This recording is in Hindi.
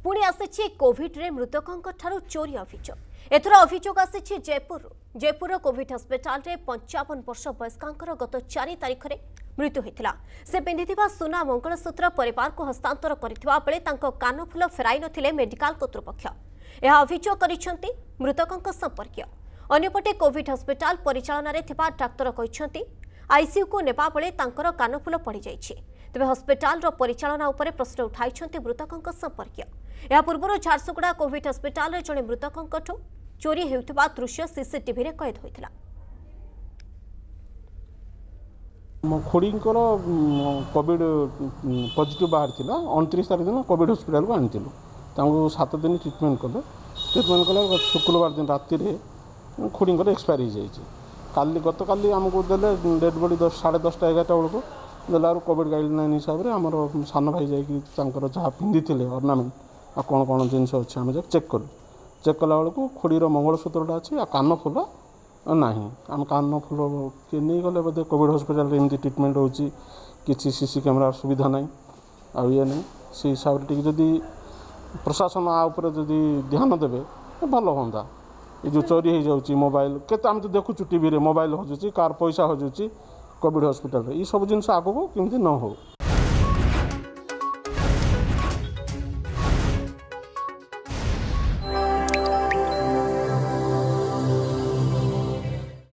पुणी आसी कोविड रे मृतकों ठारू चोरी अभियोग एथर अभियोग आसी जयपुर कोविड हस्पिटाल रे 55 वर्ष वयस्कांकर गत 4 तारिख रे मृत्यु होता। से पिंधिथिबा सुना मंगलसूत्र परिवार को हस्तांतर करथिबा बेले तांको कानफुल फेराई नथिले मेडिकल कर्तृपक्ष। यह अभियोग करिसेंती मृतकों संपर्कीय। अन्यपटे कोविड हस्पिटाल परिचालन रे थिबा डाक्टर कहिसेंती आईसीयू को नेबा बेले तांकर कानफुल पड़ी जाइछि। तेबे हस्पिटाल रो परिचालना उपरे प्रश्न उठाइछंती मृतकों संपर्कीय। या पूर्व झारसुगुड़ा कोविड हस्पिटाल जड़े मृतकों चोरी होता दृश्य सीसीटीवी कैद होता। खोड़ी कोविड पॉजिटिव बाहर 29 तारीख दिन कोविड हस्पिटाल को आनी 7 दिन ट्रिटमेंट कले शुक्रवार दिन राति खोड़ी एक्सपायर हो गत काली आमको देले डेड बॉडी 10:30 11 बेलू देला कोविड गाइडलाइन हिसाब से आमर सान भाई जाकर जहाँ पिंधि अर्नामेंट आ कौन कौन जिनस अच्छे आम चेक कलु। चेक कला बेलू खोड़ीर मंगलसूत्रटा अच्छी आ कान फुल ना आम कान फुल किए नहीं गले बोधे कोविड हस्पिटाल एमती ट्रिटमेंट होची किसी सीसी कैमेरा सुविधा ना आ ये नहीं से हिसाब से जदि प्रशासन आउपर जदि ध्यान देवे भल हाँ। ये जो चोरी हो जाऊँगी मोबाइल केते आम तो देखु टीवी रे मोबाइल हजूची कार पैसा हजूची कोविड हस्पिटाल ये सब जिन आगू केमती न हो।